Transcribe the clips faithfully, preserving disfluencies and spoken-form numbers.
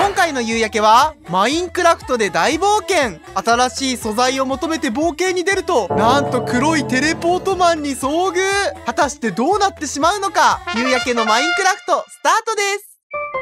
今回の夕焼けはマインクラフトで大冒険。新しい素材を求めて冒険に出ると、なんと黒いテレポートマンに遭遇。果たしてどうなってしまうのか。夕焼けのマインクラフトスタートです。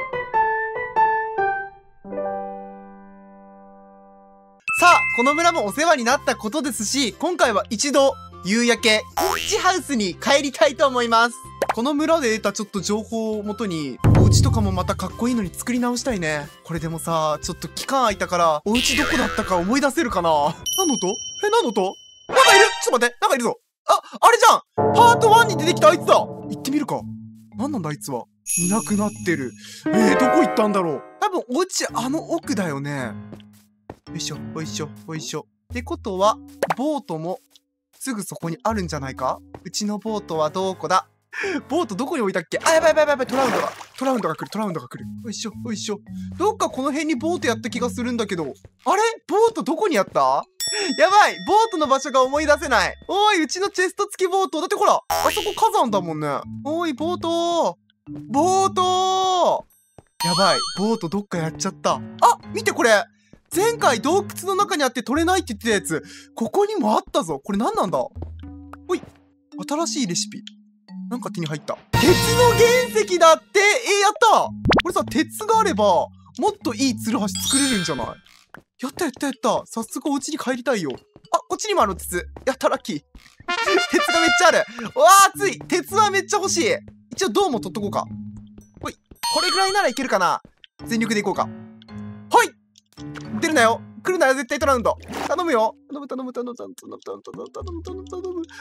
さあ、この村もお世話になったことですし、今回は一度夕焼けおうちハウスに帰りたいと思います。この村で得たちょっと情報をもとに、お家とかもまたかっこいいのに作り直したいね。これでもさ、ちょっと期間空いたから、お家どこだったか思い出せるかな。何の音？え、何の音？なんかいる！ちょっと待って、なんかいるぞ。あ、あれじゃん！パートワンに出てきたあいつだ！行ってみるか。何なんだあいつは。いなくなってる。えー、どこ行ったんだろう。多分お家あの奥だよね。よいしょ、よいしょ、よいしょ。ってことは、ボートもすぐそこにあるんじゃないか？うちのボートはどこだ？ボートどこに置いたっけ？あ、やばいやばいやばい、トラウンドが、トラウンドが来る、トラウンドが来る。よいしょ、よいしょ。どっかこの辺にボートやった気がするんだけど。あれ？ボートどこにあった？やばい！ボートの場所が思い出せない。おい、うちのチェスト付きボート。だってほら、あそこ火山だもんね。おい、ボートボートやばい、ボートどっかやっちゃった。あ、見てこれ！前回洞窟の中にあって取れないって言ってたやつ、ここにもあったぞ。これ何なんだ？ほい。新しいレシピ。なんか手に入った。鉄の原石だって。えー、やった。これさ、鉄があれば、もっといいツルハシ作れるんじゃない？やったやったやった。早速お家に帰りたいよ。あ、こっちにもある鉄。やったラッキー。鉄がめっちゃある。うわー、熱い。鉄はめっちゃ欲しい。一応銅も取っとこうか。ほい。これぐらいならいけるかな。全力でいこうか。ほい。出るなよ。来るなよ、絶対トラウンド。頼むよ。頼む頼む頼む頼む頼む頼む頼む頼む頼む頼む。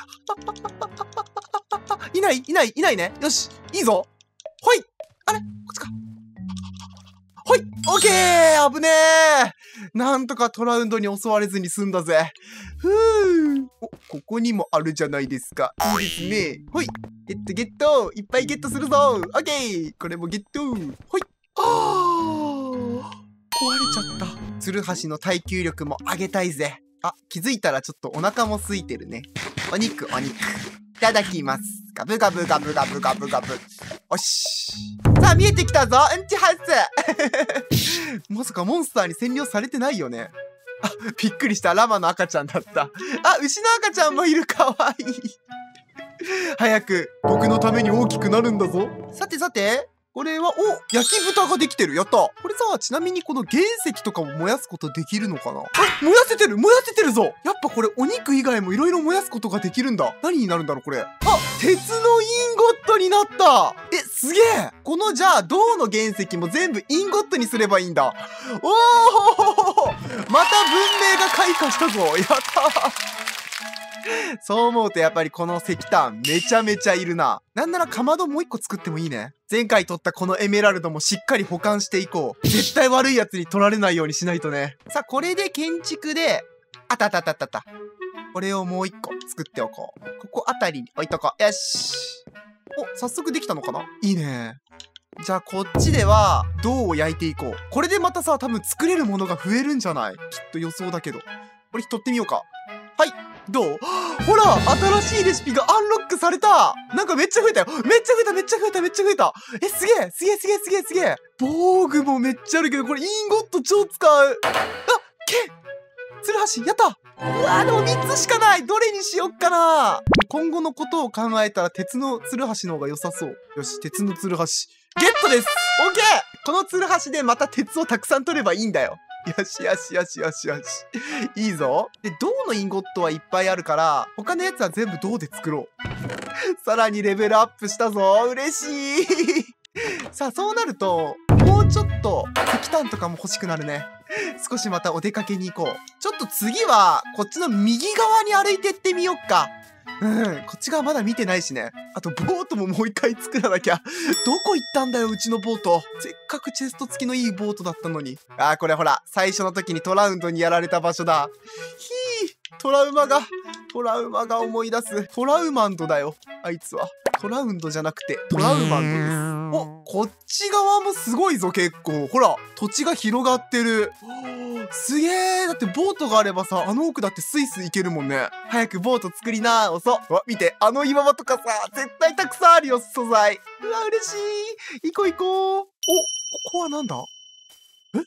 いないいないいないね。よし、いいぞ。ほい。あれこっちか。ほい。オッケー。危ねえ。なんとかトラウンドに襲われずに済んだぜ。ふぅ。お、ここにもあるじゃないですか。いいですね。ほい。ゲットゲット。いっぱいゲットするぞ。オッケー。これもゲット。ほい。あー。壊れちゃった。ツルハシの耐久力も上げたいぜ。あ、気づいたらちょっとお腹も空いてるね。お肉、お肉。いただきます。ガブガブガブガブガブガブ。おし。さあ、見えてきたぞ。うんちハウス。まさかモンスターに占領されてないよね。あ、びっくりした。ラマの赤ちゃんだった。あ、牛の赤ちゃんもいる。かわいい。早く僕のために大きくなるんだぞ。さてさて。これは、お、焼き豚ができてる。やった。これさ、ちなみにこの原石とかも燃やすことできるのかな？あ、燃やせてる燃やせてるぞ。やっぱこれお肉以外もいろいろ燃やすことができるんだ。何になるんだろうこれ。あ、鉄のインゴットになった。え、すげえ。このじゃあ銅の原石も全部インゴットにすればいいんだ。おー、また文明が開花したぞ。やったー。そう思うとやっぱりこの石炭めちゃめちゃいるな。なんならかまどもう一個作ってもいいね。前回取ったこのエメラルドもしっかり保管していこう。絶対悪いやつに取られないようにしないとね。さあ、これで建築で、あったあったあったあったあった。これをもう一個作っておこう。ここあたりに置いとこう。よし。お、早速できたのかな？いいね。じゃあこっちでは銅を焼いていこう。これでまたさ、多分作れるものが増えるんじゃない？きっと予想だけど。これ取ってみようか。はい。どう？ほら、新しいレシピがアンロックされた。なんかめっちゃ増えたよ。めっちゃ増えた、めっちゃ増えた、めっちゃ増えた。え、すげえ、すげえ、すげえ、すげえ、すげえ。防具もめっちゃあるけど、これインゴット超使う。あ、けツルハシ、やった。うわー、でもみっつしかない。どれにしよっかな。今後のことを考えたら鉄のツルハシの方が良さそう。よし、鉄のツルハシ。ゲットです。オッケー。このツルハシでまた鉄をたくさん取ればいいんだよ。よしよしよしよしよし。いいぞ。で、銅のインゴットはいっぱいあるから、他のやつは全部銅で作ろう。さらにレベルアップしたぞ。嬉しい。さあ、そうなると、もうちょっと石炭とかも欲しくなるね。少しまたお出かけに行こう。ちょっと次は、こっちの右側に歩いてってみよっか。うん、こっち側まだ見てないしね。あと、ボートももう一回作らなきゃ。どこ行ったんだよ、うちのボート。せっかくチェスト付きのいいボートだったのに。あー、これほら、最初の時にトラウンドにやられた場所だ。ひー、トラウマが、トラウマが思い出す。トラウマンドだよ、あいつは。トラウンドじゃなくて、トラウマンドです。お、こっち側もすごいぞ、結構。ほら、土地が広がってる。すげえ。だってボートがあればさ、あの奥だってスイスイ行けるもんね。早くボート作りなー、そう。わ、見て、あの岩場とかさ、絶対たくさんあるよ、素材。うわ、嬉しい。行こう行こう。お、ここはなんだ？ え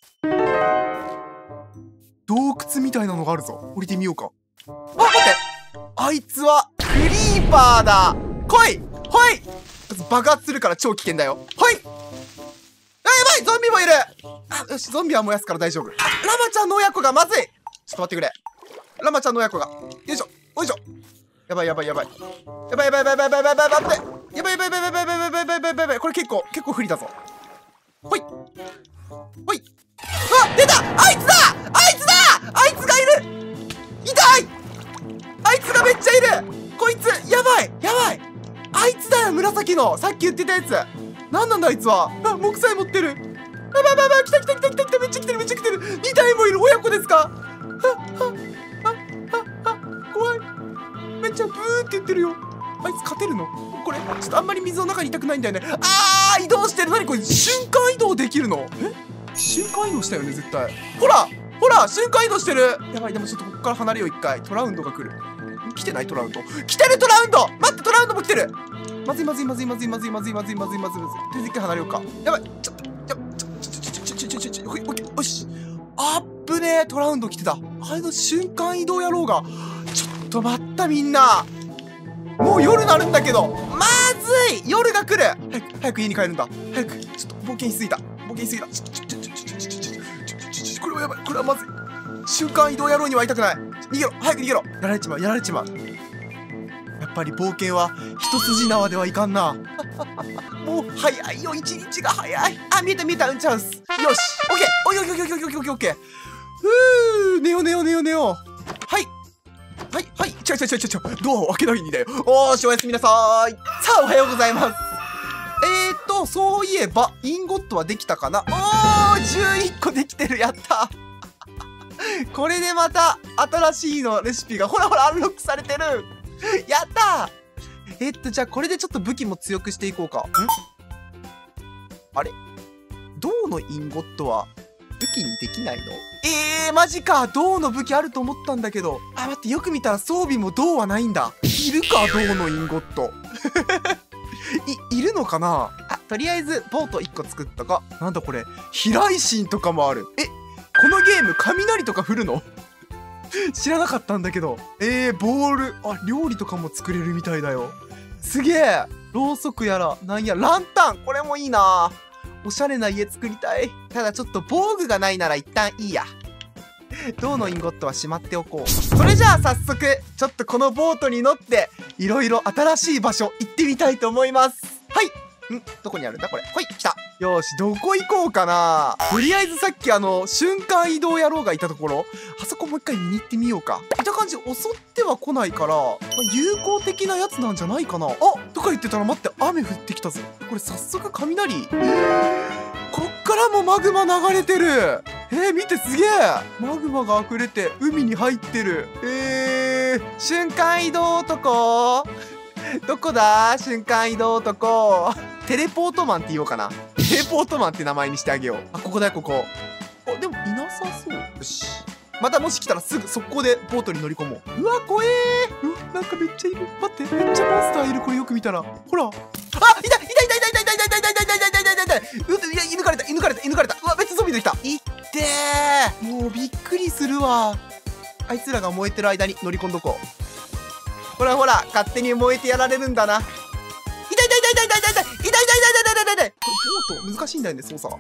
洞窟みたいなのがあるぞ。降りてみようか。あ、待って、あいつはクリーパーだ。来いほい。爆発するから超危険だよ。ほい。あ、やばいゾンビもいる。あ、よし、ゾンビは燃やすから大丈夫。あ、ラマちゃんの親子がまずい。ちょっと待ってくれ。ラマちゃんの親子が。よいしょ、よいしょ。やばいやばいやばい。やばいやばいやばいやばいやばいやばいやばい。やばいやばいやばいやばいやばいやばいやばいやばいやばい。これ結構、結構不利だぞ。ほい。ほい。あ、出たあいつだあいつだあいつがいる痛いあいつがめっちゃいるこいつやばいやばいあいつだよ紫のさっき言ってたやつなんなんだあいつはあ、木材持ってるあばばば来た来た来た来た来ためっちゃ来てるめっちゃ来てるにたいもいる親子ですかははあ、あ、あ、怖いめっちゃブーって言ってるよあいつ勝てるのこれちょっとあんまり水の中にいたくないんだよねあー移動してる何これ瞬間移動できるのえ瞬間移動したよね絶対ほらほら瞬間移動してるやばいでもちょっとここから離れよう一回トラウンドが来る来てないトラウンド来てるトラウンド待ってトラウンドも来てるまずいまずいまずいまずいまずいまずいまずいまずいまずいまずいとりあえず一回離れようかやばいちょちょちょちょちょちょちょちょちょよしあっぶねえトラウンド来てたあれの瞬間移動野郎がちょっと待ったみんなもう夜なるんだけどまずい夜が来る早く早く家に帰るんだ早くちょっと冒険しすぎた冒険しすぎたちょちょちょちょちょちょちょちょこれはやばいこれはまずい瞬間移動野郎には会いたくない逃げろ早く逃げろやられちまうやられちまうやっぱり冒険は一筋縄ではいかんなもう早いよ一日が早いあ見えた見えたうんちハウスよしオッケーおいおいおいおいおいおいおいオッケーふう寝よう寝よう寝よう寝ようはいはいはいちょいちょいちょいちょいドアを開けないにだよおーしおやすみなさーいさあおはようございますえーっとそういえばインゴットはできたかなおーじゅういっこできてるやったこれでまた新しいのレシピがほらほらアンロックされてるやったーえっとじゃあこれでちょっと武器も強くしていこうかんあれ銅のインゴットは武器にできないのえー、マジか銅の武器あると思ったんだけどあ待ってよく見たら装備も銅はないんだいるか銅のインゴットい、いるのかなあとりあえずボートいっこ作ったかなんだこれ飛来神とかもあるえこのゲーム雷とか降るの知らなかったんだけどえー、ボールあ料理とかも作れるみたいだよすげえろうそくやらなんやランタンこれもいいなおしゃれな家作りたいただちょっと防具がないなら一旦いいや銅のインゴットはしまっておこうそれじゃあ早速ちょっとこのボートに乗っていろいろ新しい場所行ってみたいと思いますはいんどこにあるんだこれほい来たよーしどこ行こうかなとりあえずさっきあの瞬間移動野郎がいたところあそこもう一回見に行ってみようか見た感じ襲っては来ないから、まあ、有効的なやつなんじゃないかなあとか言ってたら待って雨降ってきたぞこれ早速雷こっからもマグマ流れてるえー、見てすげえマグマが溢れて海に入ってるえー、瞬間移動男どこだ瞬間移動男テレポートマンって言おうかなテレポートマンって名前にしてあげようあここだよここあでもいなさそうよしまたもし来たらすぐ速攻でボートに乗り込もううわ怖えーうわなんかめっちゃいる待ってめっちゃモンスターいるこれよく見たらほらあいたいたいたいたいたいたいたいたいたいたいたいたいたいたいたいたいや射抜かれた射抜かれた射抜かれたうわ別にゾンビできたいってーもうびっくりするわあいつらが燃えてる間に乗り込んどこうほらほら勝手に燃えてやられるんだな痛い痛い痛い痛い痛い痛い痛い痛い痛い痛い痛い痛い痛いこれボート難しいんだよね操作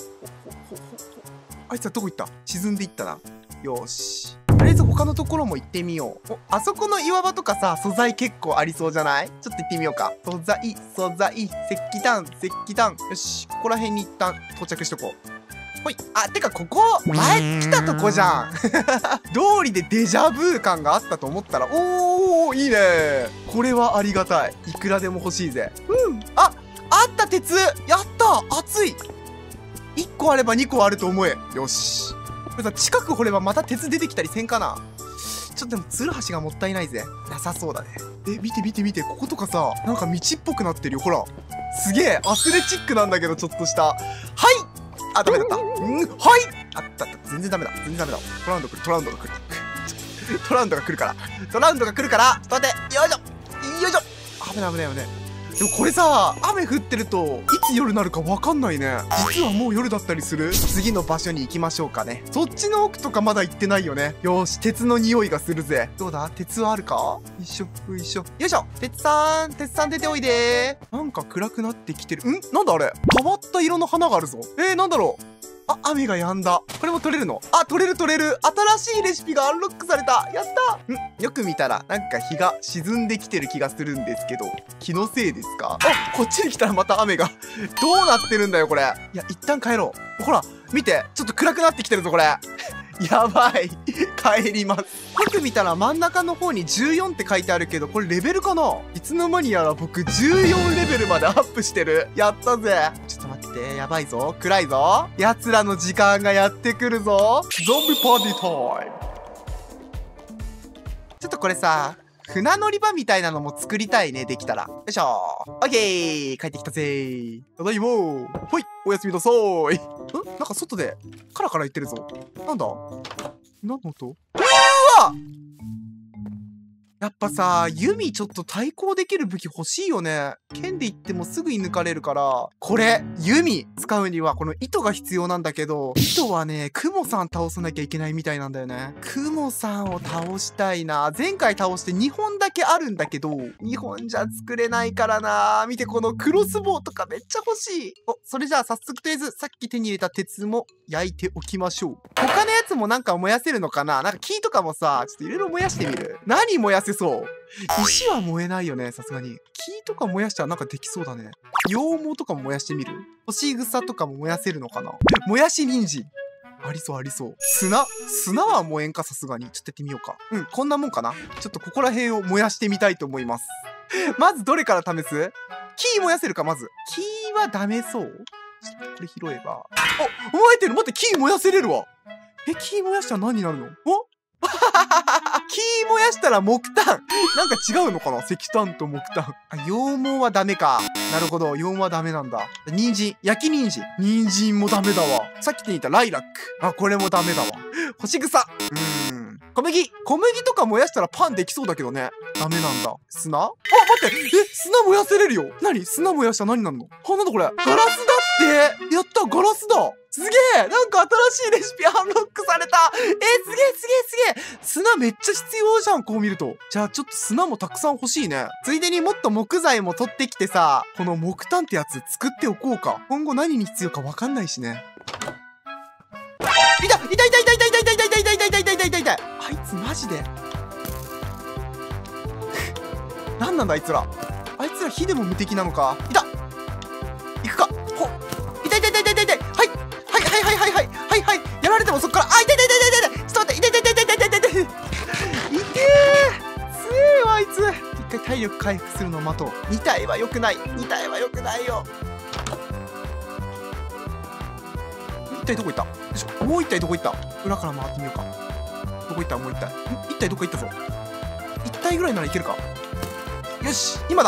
あいつはどこ行った沈んでいったなよしとりあえず他のところも行ってみようおあそこの岩場とかさ素材結構ありそうじゃないちょっと行ってみようか素材素材石炭石炭よしここら辺に一旦到着しとこうほいあてかここ前来たとこじゃん道理でデジャブ感があったと思ったらおーいいねこれはありがたいいくらでも欲しいぜうんああった鉄やった熱いいっこあればにこあると思えよしこれさ近く掘ればまた鉄出てきたりせんかなちょっとでもツルハシがもったいないぜなさそうだねえ見て見て見てこことかさなんか道っぽくなってるよほらすげえアスレチックなんだけどちょっとしたはいあ、ダメだった。うん、はいあったあった。全然ダメだ。全然ダメだ。トラウンド来る。トラウンドが来る。トラウンドが来るから。トラウンドが来るから。ちょっと待って。よいしょ。よいしょ。危ない危ない危ない。 でもこれさ、雨降ってるといつ夜になるかわかんないね。実はもう夜だったりする。次の場所に行きましょうかね。そっちの奥とかまだ行ってないよね。よーし、鉄の匂いがするぜ。どうだ、鉄はあるか？よいしょよいしょよいしょ。鉄さん、鉄さん出ておいでー。なんか暗くなってきてる。ん？なんだあれ、変わった色の花があるぞ。えー、なんだろう。あ、雨が止んだ。これも取れるの？あ、取れる取れる。新しいレシピがアンロックされた。やった。ん？よく見たら、なんか日が沈んできてる気がするんですけど、気のせいですか？あ、こっちに来たらまた雨が。どうなってるんだよ、これ。いや、一旦帰ろう。ほら、見て。ちょっと暗くなってきてるぞ、これ。やばい。帰ります。よく見たら真ん中の方にじゅうよんって書いてあるけど、これレベルかな？いつの間にやら僕じゅうよんレベルまでアップしてる。やったぜ。ちょっと待って、やばいぞ。暗いぞ。奴らの時間がやってくるぞ。ゾンビパーティータイム。ちょっとこれさ、船乗り場みたいなのも作りたいね、できたら。よいしょ。オッケー、帰ってきたぜー。ただいまー。ほい、おやすみなさーい。ん？なんか外でカラカラ言ってるぞ。なんだ？何の音？うわ！やっぱさ、弓ちょっと対抗できる武器欲しいよね。剣で言ってもすぐに抜かれるから。これ、弓使うにはこの糸が必要なんだけど、糸はね、クモさん倒さなきゃいけないみたいなんだよね。クモさんを倒したいな。前回倒してにほんだけあるんだけど、にほんじゃ作れないからな。見て、このクロスボウとかめっちゃ欲しい。お、それじゃあ早速とりあえずさっき手に入れた鉄も焼いておきましょう。他のやつもなんか燃やせるのかな？なんか木とかもさ、ちょっといろいろ燃やしてみる。何燃やせそう？石は燃えないよね、さすがに。木とか燃やしたらなんかできそうだね。羊毛とかも燃やしてみる？干し草とかも燃やせるのかな？燃やし人参。ありそうありそう。砂砂は燃えんか、さすがに。ちょっとやってみようか。うん、こんなもんかな。ちょっとここら辺を燃やしてみたいと思います。まずどれから試す？木燃やせるか、まず。木はダメそう？ちょっとこれ拾えば。あ、燃えてる！待って、木燃やせれるわ。え、木燃やしたら何になるの？お木燃やしたら木炭。なんか違うのかな？石炭と木炭。あ、羊毛はダメか。なるほど。羊毛はダメなんだ。人参。焼き人参。人参もダメだわ。さっき手に入れたライラック。あ、これもダメだわ。干し草。うーん。小麦。小麦とか燃やしたらパンできそうだけどね。ダメなんだ。砂？あ、待って。え、砂燃やせれるよ。何？砂燃やしたら何になるの？あ、なんだこれ。ガラスだって。やった、ガラスだ。すげえ！なんか新しいレシピアンロックされた。えー、すげえすげえすげえ。砂めっちゃ必要じゃん、こう見ると。じゃあちょっと砂もたくさん欲しいね。ついでにもっと木材も取ってきてさ、この木炭ってやつ作っておこうか。今後何に必要かわかんないしね。いた！いたいたいたいたいたいたいたいたいたいたいたいたいたいたいたいたい。あいつマジで何なんだあいつら。あいつら火でも無敵なのか。いた！行くか。ほっ。いたいたいたいたいたいたい。はいはいはいはいはいはいはい。やられてもそっから。あ、いたいたいたいたいたい。ちょっと待って。いたいたいたいたいたいたいたいたい。いてー。強えわあいつ。一回体力回復するのを待とう。に体は良くない。に体は良くないよ。一体どこ行った？よいしょ。もう一体どこ行った？裏から回ってみようか。どこ行った？もう一体。一体どこ行ったぞ。一体ぐらいならいけるか。よし、今だ。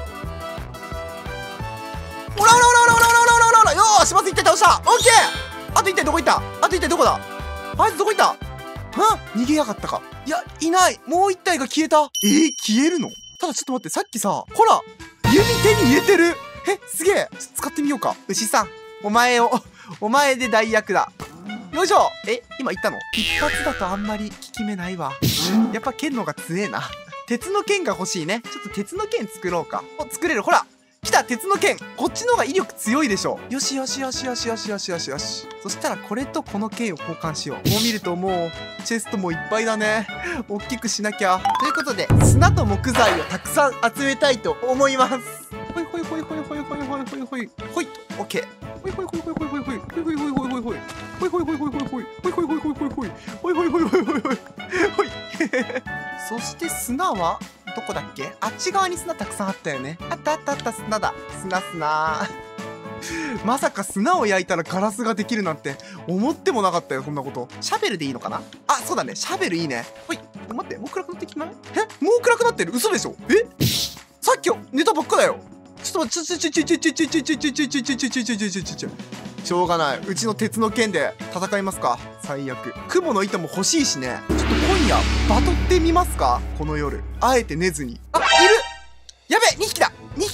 おらおらおらおらおらおらおらおら。よーし、まず一体倒した。オッケー。あと一体どこ行った？あと一体どこだ？あいつどこ行った？は？逃げやがったか。いや、いない。もう一体が消えた。えー、消えるの？ただちょっと待って、さっきさ、ほら弓手に入れてる。え、すげえ。ちょっと使ってみようか。牛さん、お前を、お前で代役だ。よいしょ。え、今言ったの？一発だとあんまり効き目ないわ。やっぱ剣の方が強えな。鉄の剣が欲しいね。ちょっと鉄の剣作ろうか。お、作れる。ほら。来た、鉄の剣。こっちの方が威力強いでしょ。よしよしよしよしよしよしよしよし。そしたらこれとこの剣を交換しよう。こう見るともう、チェストもいっぱいだね。大きくしなきゃ。ということで、砂と木材をたくさん集めたいと思います。ほいほいほいほいほいほいほいほいほい。ほい。オッケー。ほいほいほいほいほいほいほい。ほいほいほいほいほいほい。ほいほいほいほいほいほい。ほいほいほいほいほいほい。ほいほいほいほいほいほいほい。ほい。そして砂はどこだっけ？あっち側に砂たくさんあったよね。あったあったあった、砂だ。砂砂。まさか砂を焼いたらガラスができるなんて思ってもなかったよ、そんなこと。シャベルでいいのかな？あ、そうだね。シャベルいいね。ほい。待って、もう暗くなってきてない？え？もう暗くなってる？嘘でしょ？え？さっき寝たばっかだよ。ちょっと待って、ちょちょちょちょちょちょちょちょちょちょちょちょちょちょちょちょちょちょちょ。しょうがない。うちの鉄の剣で戦いますか。最悪。雲の糸も欲しいしね。ちょっと今夜バトってみますか？この夜。あえて寝ずに。あ、いる！やべえ！にひきだ！にひき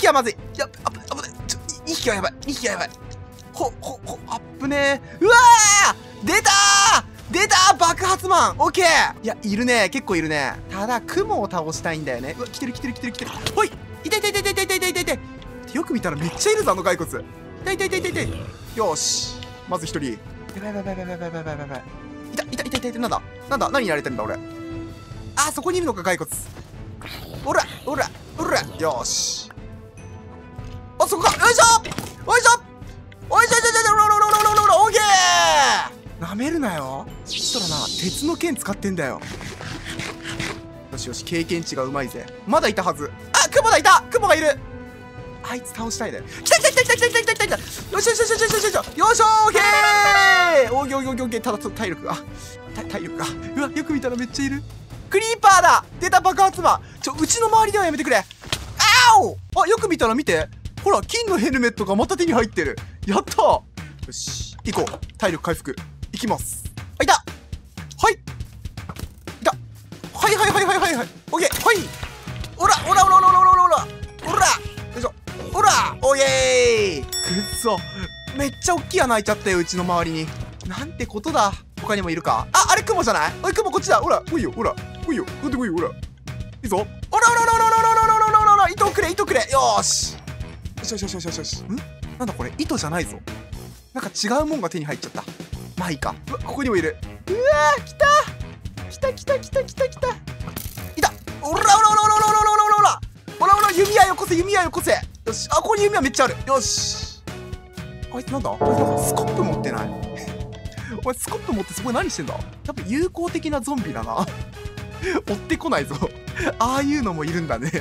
きはまずい。やっ、あぶ、あぶね。ちょ、にひきはやばい。にひきはやばい。ほ、ほ、ほ、あっぶねー。うわー出たー出たー爆発マンオッケーいや、いるね。結構いるね。ただ、雲を倒したいんだよね。うわ、来てる来てる来てる来てる。ほい痛い痛い痛い痛い痛い痛い痛い痛い。よく見たらめっちゃいるぞ、あの骸骨。痛い痛い痛い痛い痛い。よーし。まず一人。やばいやばいやばいやばいやばいやばいやばい。いたいたいたいたいた。なんだなんだ何やられてるんだ俺。あー、そこにいるのか骸骨。おらおらおら。よーし。あ、そこか。よいしょよいしょおいしょよいしょよいしょ。ロロロロロロロ。オーケー。なめるなよ。そしたらな、鉄の剣使ってんだよ。よしよし、経験値がうまいぜ。まだいたはず。あ、雲だいた雲がいる。あいつ倒したいね。来た来た来た来た来た来た来た来た来た。よしよしよしよしよしよしよしよしオーケーオーケーオーケーオーケーオーケー。ただちょっと体力が体体力がうわ、よく見たらめっちゃいる。クリーパーだ出た爆発魔。ちょ、うちの周りではやめてくれ。あおあ、よく見たら見て。ほら、金のヘルメットがまた手に入ってる。やったー。よし、行こう。体力回復。いきます。あ、いたはいいたはいはいはいはいはいはい。オッケーはいおらおらおらおらおらおらおらおらよいしょおらおーイェーイくっそめっちゃ大きい穴開いちゃったよ、うちの周りに。なんてことだ。他にもいるか。あ、あれ雲じゃない。あれ雲こっちだ。ほら来いよほら来いよ来いよほらいいぞ。おらおらおらおらおらおらおらおらおらおら糸くれ糸くれ。よーしよしよしよしよしよし。んなんだこれ、糸じゃないぞ。なんか違うもんが手に入っちゃった。まあいいか。うわ、ここにもいる。うわー来た来た来た来た来た来た。いたおらおらおらおらおらおらおらおらおらおら弓矢よこせ弓矢よこせ。よし、あ、ここに弓矢めっちゃある。よし。あいつなんだあいつなんかスコップ持ってないお前スコップ持ってそこで何してんだ。多分友好的なゾンビだな追ってこないぞああいうのもいるんだね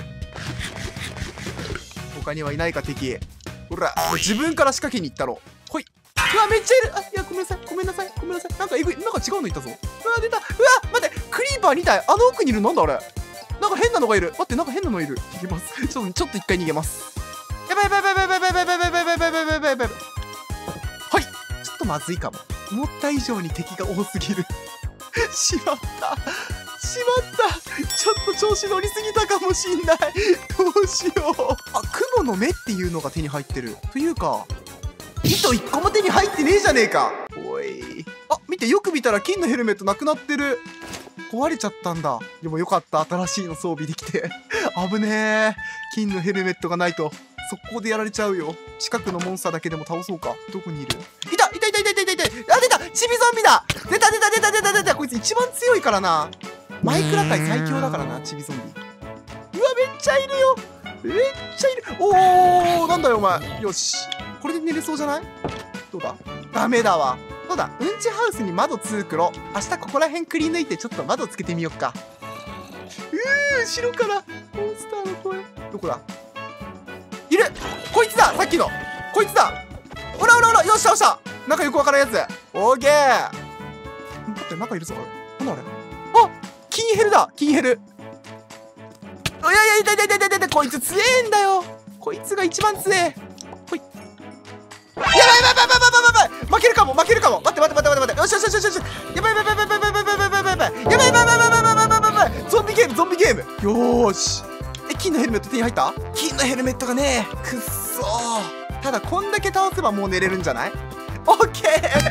他にはいないか敵。ほら自分から仕掛けに行ったろ。ほい。うわめっちゃいる。あ、いやごめんなさいごめんなさいごめんなさい。なんかえぐいなんか違うのいたぞ。うわ出た。うわ待ってクリーパーにたい。あの奥にいる。なんだあれ。なんか変なのがいる。待ってなんか変なのいる。逃げます。ちょっとちょっと一回逃げます。やばいやばいやばいやばいやばいやばいやばいやばいやばいやばいやばいやばい。はいちょっとまずいかも。思った以上に敵が多すぎるしまったしまったちょっと調子乗りすぎたかもしんない。どうしよう。あ、雲の目っていうのが手に入ってる。というか糸一個も手に入ってねえじゃねえか。おい。あ、見てよく見たら金のヘルメットなくなってる。壊れちゃったんだ。でもよかった。新しいの装備できて危ねえ。金のヘルメットがないと速攻でやられちゃうよ。近くのモンスターだけでも倒そうか。どこにいる。いたいたいたいたいたいたいた。あ、出たチビゾンビだ。出た出た出た出た出た。こいつ一番強いからな。マイクラ界最強だからな、チビゾンビ。うわ、めっちゃいるよ。めっちゃいる。おー、なんだよお前。よし。これで寝れそうじゃない。どうだ。ダメだわ。そうだ、うんちハウスに窓作ろう。明日ここら辺くり抜いてちょっと窓つけてみよっか。うー、後ろからモンスターの声。どこだ。いる。こいつだ。さっきのこいつだ。おらおらおら。よっしゃよっしゃ。なんかよくわからんやつ。オーケー。待って、なんかいるぞ。なんだあれ。あ、金ヘルだ。金ヘル。いやいや、痛い痛い痛い痛い痛い。こいつ強えんだよ。こいつが一番強え。ほい。やばいやばいやばいやばいやばいやばい。負けるかも負けるかも。待って待って待って待って。よしよしよしよしよし。やばいやばいやばいやばいやばいやばいやばいやばいやばいやばいやばいやばいやばいやばいやばいやばい。ゾンビゲームゾンビゲーム。よーし。え、金のヘルメット手に入った。金のヘルメットがねえ。くっそー。ただこんだけ倒せばもう寝れるんじゃない。オッケ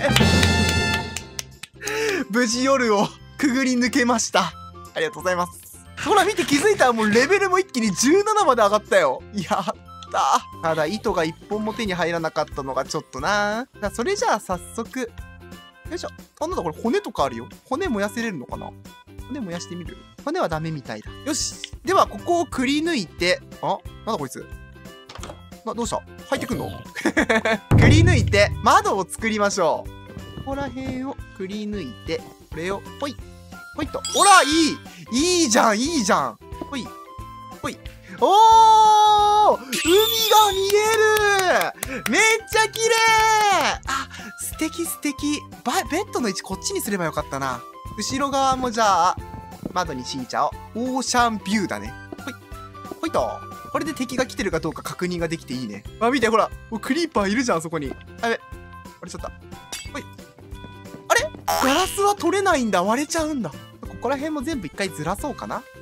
ー無事夜をくぐり抜けました。ありがとうございます。ほら見て、気づいたらもうレベルも一気にじゅうななまで上がったよ。やったただ糸がいっぽんも手に入らなかったのがちょっとな。だそれじゃあ早速よいしょ。あ、なんだこれ骨とかあるよ。骨燃やせれるのかな。骨燃やしてみる。骨はダメみたいだ。よし。ではここをくり抜いて、あ、なんだこいつ。な、どうした。入ってくんのくり抜いて窓を作りましょう。ここら辺をくり抜いて、これをほいほいっと。ほらいいいいじゃんいいじゃん。ほいほい。おー、海が見える。めっちゃ綺麗。あ、素敵素敵。バベッドの位置こっちにすればよかったな。後ろ側もじゃあ窓に敷いちゃおう。オーシャンビューだね。ほいほいと。これで敵が来てるかどうか確認ができていいね。あ、見てほら、もうクリーパーいるじゃんそこに。あれ割れちゃった。ほい。あれガラスは取れないんだ。割れちゃうんだ。ここら辺も全部一回ずらそうかな。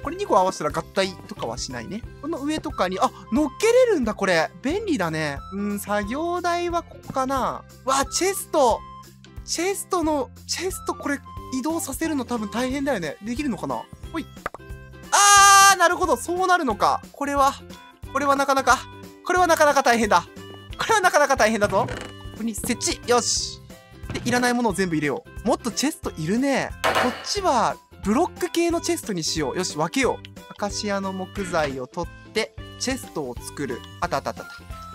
これにこ合わせたら合体とかはしないね。この上とかに、あ、乗っけれるんだ、これ。便利だね。うん、作業台はここかな。わ、チェスト。チェストの、チェストこれ移動させるの多分大変だよね。できるのかな。ほい。あー、なるほど。そうなるのか。これは、これはなかなか、これはなかなか大変だ。これはなかなか大変だぞ。ここに設置。よし。で、いらないものを全部入れよう。もっとチェストいるね。こっちは、ブロック系のチェストにしよう。よし、分けよう。アカシアの木材を取って、チェストを作る。あったあったあったあった。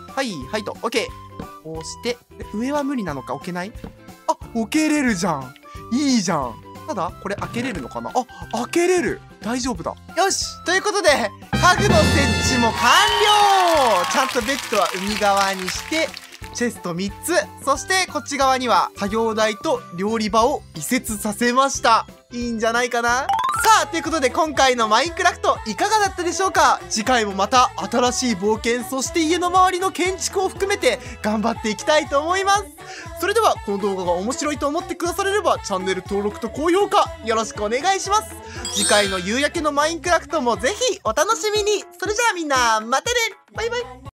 はい、はいと。オッケー。こうして、上は無理なのか置けない？あ、置けれるじゃん。いいじゃん。ただ、これ開けれるのかなあ、開けれる。大丈夫だ。よしということで、家具の設置も完了。ちゃんとベッドは海側にして、チェストみっつ。そしてこっち側には作業台と料理場を移設させました。いいんじゃないかな。さあ、ということで今回のマインクラフトいかがだったでしょうか。次回もまた新しい冒険、そして家の周りの建築を含めて頑張っていきたいと思います。それではこの動画が面白いと思ってくだされればチャンネル登録と高評価よろしくお願いします。次回の夕焼けのマインクラフトもぜひお楽しみに。それじゃあみんなまたね。バイバイ。